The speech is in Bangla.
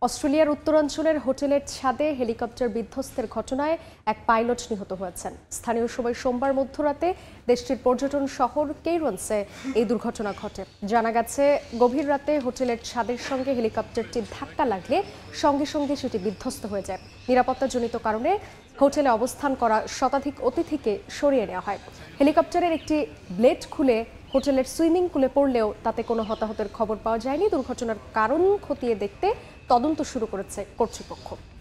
অস্ট্রেলিয়ার উত্তরাঞ্চলের হোটেলের ছাদে হেলিকপ্টার বিধ্বস্তের ঘটনায় এক পাইলট নিহত হয়েছেন। স্থানীয় সময় সোমবার মধ্যরাতে দেশটির পর্যটন শহর কেইরন্সে এই দুর্ঘটনা ঘটে। জানা গেছে, গভীর রাতে হোটেলের ছাদের সঙ্গে হেলিকপ্টারটি ধাক্কা লাগলে সঙ্গে সঙ্গে সেটি বিধ্বস্ত হয়ে যায়। নিরাপত্তাজনিত কারণে হোটেলে অবস্থান করা শতাধিক অতিথিকে সরিয়ে নেওয়া হয়। হেলিকপ্টারের একটি ব্লেড খুলে হোটেলের সুইমিং পুলে পড়লেও তাতে কোনো হতাহতের খবর পাওয়া যায়নি। দুর্ঘটনার কারণ খতিয়ে দেখতে তদন্ত শুরু করেছে কর্তৃপক্ষ।